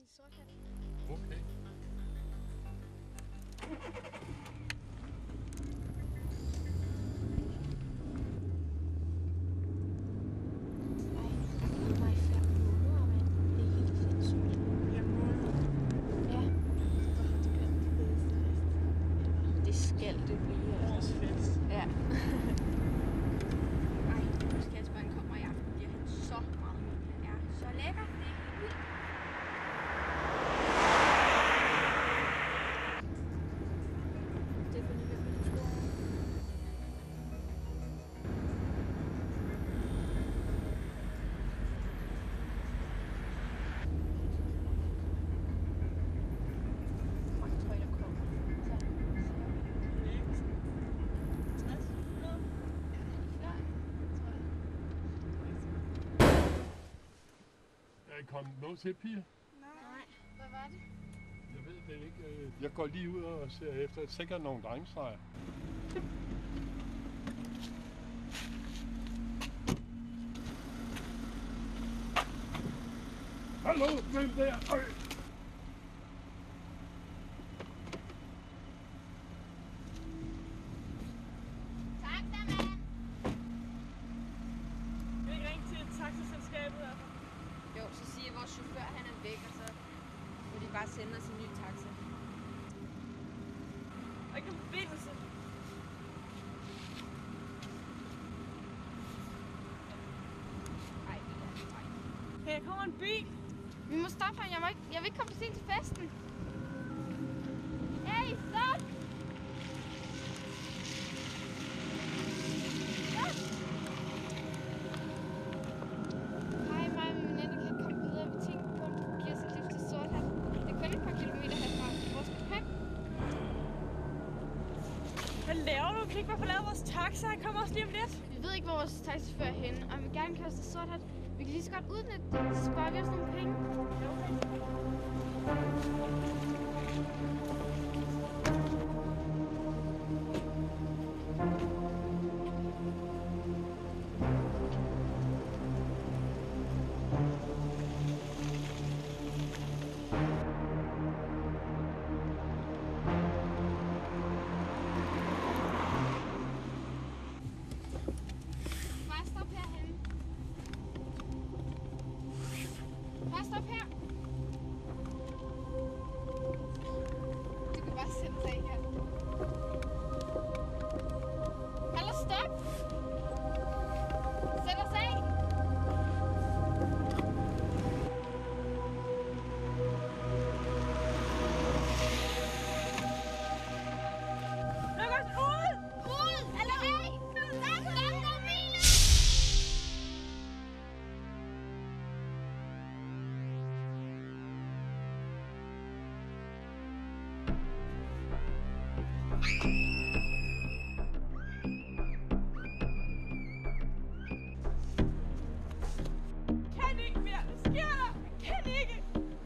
til Sorthat. Okay. Er I kommet noget til, piger? Nej. Hvad var det? Jeg ved det ikke. Jeg går lige ud og ser efter. Sikkert nogle drengestreger. Hallo, hvem der? Øj! Jo, så siger vores chauffør, han er væk, og så må de bare sende os en ny taxa. Og ikke nogen forbindelse. Ej, Hey, der kommer en bil. Vi må stoppe her. Jeg vil ikke komme for sent til festen. Hey, stop! Hvad laver du? Kan ikke bare forlade vores taxa? Han kommer også lige om lidt. Vi ved ikke, hvor vores taxichauffør er henne, og vi vil gerne køre os til Sorthat. Vi kan lige så godt udnytte det, så sparer vi os nogle penge. Stop her. Du kan bare sætte dig her. Hallo, stop! Sæt os af! Luk os ud! Ud! Eller hey! Stop nu, Mille! Kan ikke mere! Hvad sker der? Jeg kan ikke!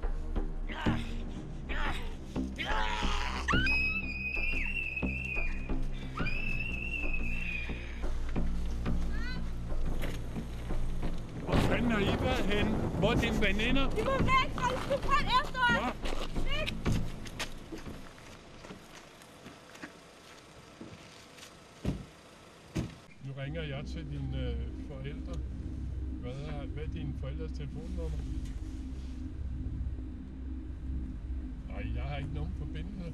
Hvor fanden har I været henne? Hvor er dine veninder? Vi må væk fra det! Du kan efter os! Ja. Væk! Nu ringer jeg til dine forældre. Hvad er dine forældres telefonnummer? Nej, jeg har ikke nogen forbindelse.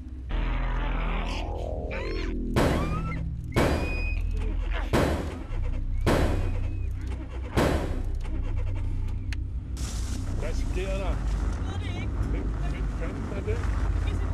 Hvad sker der? Jeg ved det ikke. Hvem fanden er det? Vi skal